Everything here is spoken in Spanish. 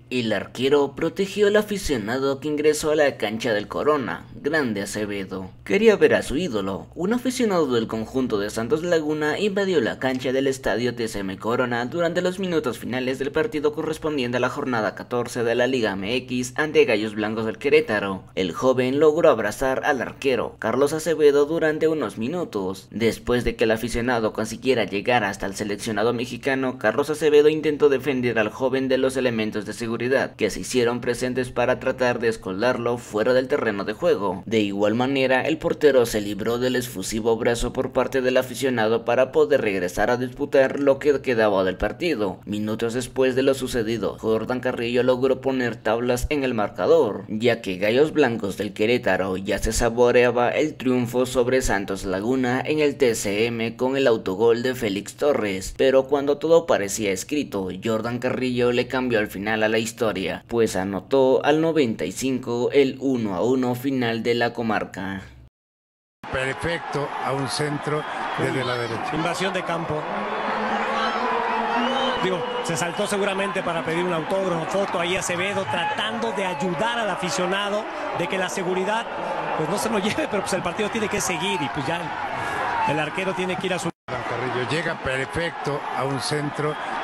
El arquero protegió al aficionado que ingresó a la cancha del Corona, Grande Acevedo. Quería ver a su ídolo. Un aficionado del conjunto de Santos Laguna invadió la cancha del estadio TCM Corona durante los minutos finales del partido correspondiente a la jornada 14 de la Liga MX ante Gallos Blancos del Querétaro. El joven logró abrazar al arquero, Carlos Acevedo, durante unos minutos. Después de que el aficionado consiguiera llegar hasta el seleccionado mexicano, Carlos Acevedo intentó defender al joven de los elementos de seguridad que se hicieron presentes para tratar de escoldarlo fuera del terreno de juego. De igual manera, el portero se libró del efusivo brazo por parte del aficionado para poder regresar a disputar lo que quedaba del partido. Minutos después de lo sucedido, Jordan Carrillo logró poner tablas en el marcador, ya que Gallos Blancos del Querétaro ya se saboreaba el triunfo sobre Santos Laguna en el TCM con el autogol de Félix Torres, pero cuando todo parecía escrito, Jordan Carrillo le cambió al final a la historia, pues anotó al 95 el 1-1 final de la comarca. Perfecto a un centro desde la derecha. Invasión de campo. Digo, se saltó seguramente para pedir un autógrafo, foto ahí Acevedo, tratando de ayudar al aficionado, de que la seguridad pues no se lo lleve, pero pues el partido tiene que seguir y pues ya el arquero tiene que ir a su... Carrillo llega perfecto a un centro